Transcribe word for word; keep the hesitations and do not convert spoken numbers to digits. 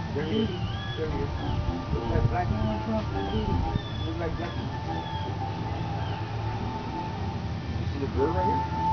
There he is. There he is. Look at that black. Look like black. You see the bird right here?